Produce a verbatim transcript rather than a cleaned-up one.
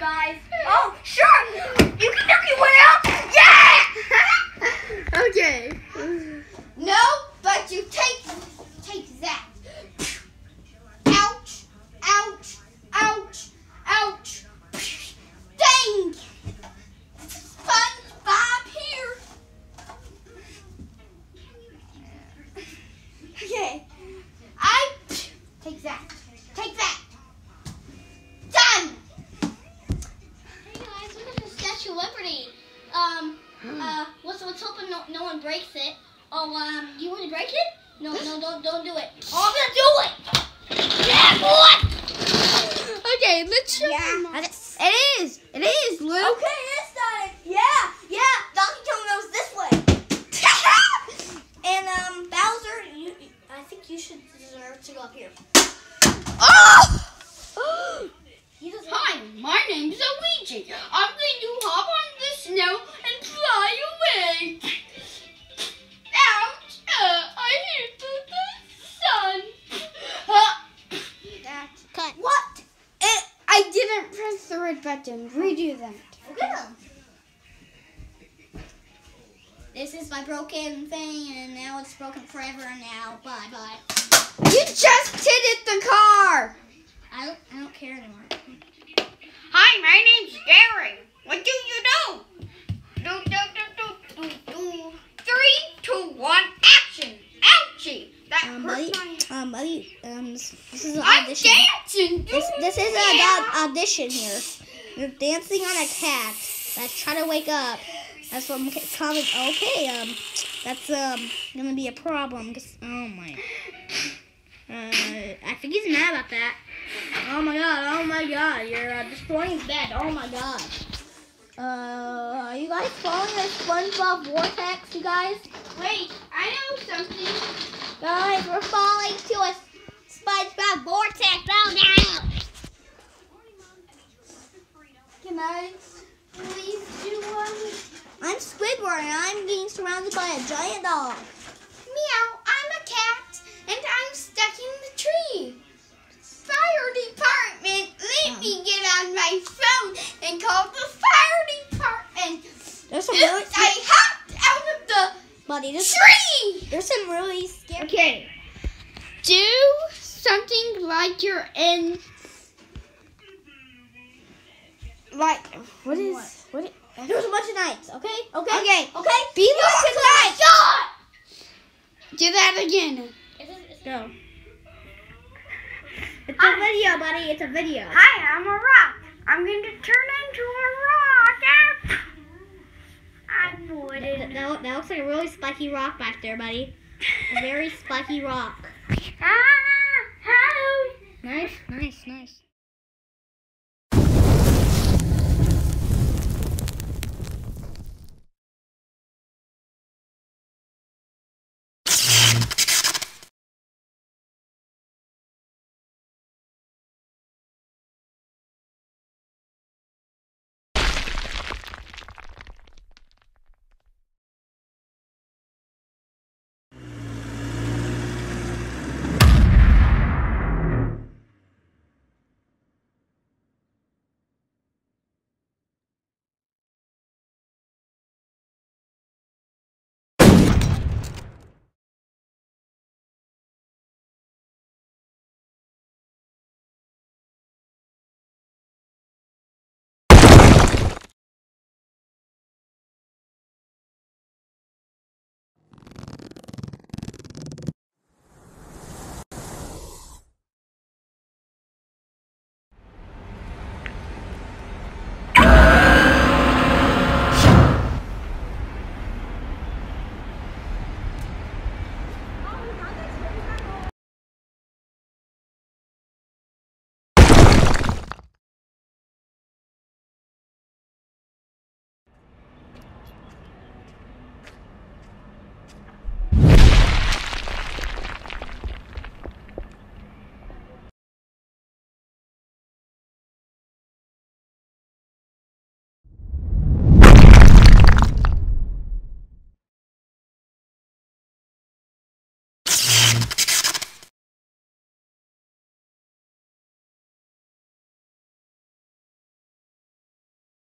guys. Oh, sure. You can nuke your way out. Yeah. Okay. No, but you take take that. Ouch! Ouch! Ouch! Ouch! Dang! SpongeBob here. Okay. I take that. Take that. Done. Hey guys, look at the Statue of Liberty. Um, uh, let's, let's hope no, no one breaks it. Oh, um, do you want to break it? No, no, don't, don't do it. Oh, I'm gonna do it. Yeah, boy. Okay, let's show Yeah. them. It is. It is, Luke. Okay, it's done. Yeah, yeah. Donkey Kong knows this way. And um, Bowser, you, I think you should deserve to go up here. Oh! He doesn't. Hi, my name's Luigi. I'm going to hop on the snow and fly away. Ouch! Uh, I hit the, the sun. Uh, That. Cut. What? it, I didn't press the red button. Redo that. Okay. This is my broken thing, and now it's broken forever. Now, bye bye. You just hit the car. I don't. I don't care anymore. Hi, my name's Gary. What do you do? Do, do, do, do, do, do. Three, two, one, action. Ouchie. That Um, hurt buddy. my... Um, buddy. Um, this, this is an I'm audition. dancing. This this is Yeah. an audition here. You're dancing on a cat that's trying to wake up. That's what I'm calling. Okay. Um, that's um gonna be a problem. Cause, oh my. Uh, I think he's mad about that. Oh my god, oh my god, you're uh, destroying his bed, oh my god. Uh, are you guys following the SpongeBob vortex, you guys? Wait, I know something. Guys, we're falling to a SpongeBob vortex, oh no! Can I please do one? I'm Squidward and I'm being surrounded by a giant dog. Meow, I'm a cat, and I'm stuck in the tree. Fire department, let Um. me get on my phone and call the fire department. There's some really, Oops, I hopped out of the buddy, there's, tree. there's some really scary. Okay. Do something like you're in... Like, what is... What? What is... There's a bunch of knights, okay? Okay? Okay. Okay? Be like a knight. Do that again. Go. It's a video, buddy. It's a video. Hi, I'm a rock. I'm going to turn into a rock. I That, that, that looks like a really spiky rock back there, buddy. A very spiky rock. Ah, hello. Nice, nice, nice.